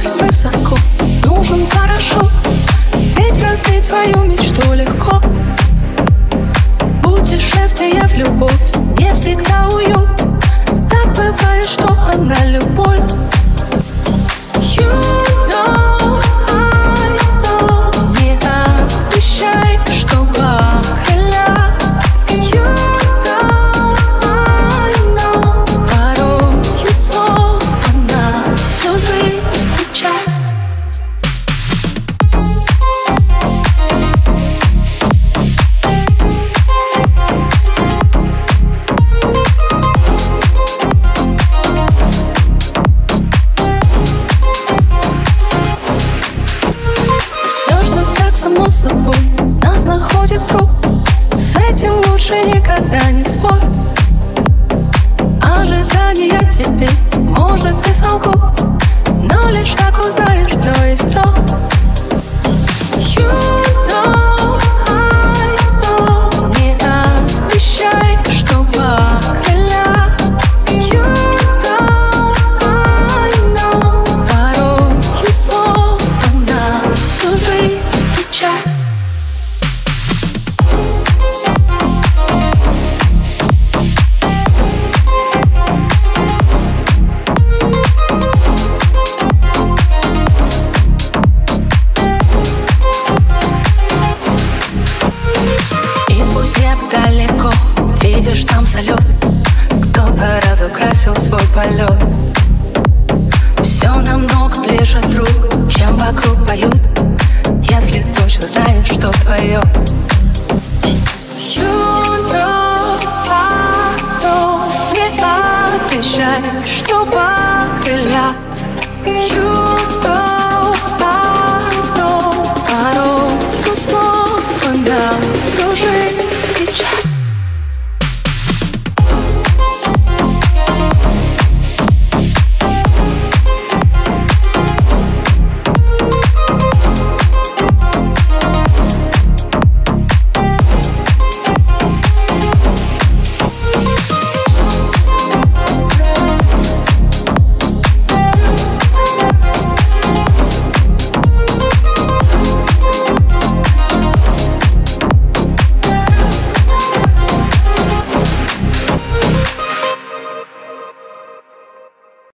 Поднимемся высоко, нужен парашют, ведь разбить свою мечту легко. Путешествие в любовь не всегда уют. Так бывает, что она любовь. You know, I know. Не обещай, что покрылят. You know, I know. Порою слов на всю жизнь печать. Само собой нас находит круг. С этим лучше никогда не спорь. Ожидания теперь, может, и солгу, но лишь так узнаешь, кто есть кто. You know, I know. Не обещай, что покрылят. You know, I know. Порою слов на всю жизнь печать. И пусть небо далеко, видишь там салют, кто-то разукрасил свой полет. Все намного ближе, друг, чем вокруг поют, если точно знаешь, что твое. You